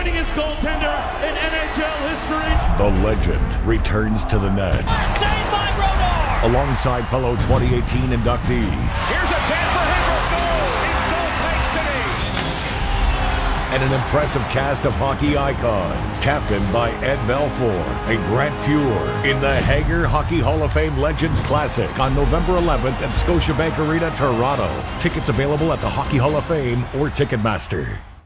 winningest goaltender in NHL history. The legend returns to the net. Saved by Brodeur! Alongside fellow 2018 inductees. Here's a chance for Hefford. Goal in Salt Lake City! And an impressive cast of hockey icons, captained by Belfour and Grant Fuhr in the Haggar Hockey Hall of Fame Legends Classic on November 11th at Scotiabank Arena, Toronto. Tickets available at the Hockey Hall of Fame or Ticketmaster.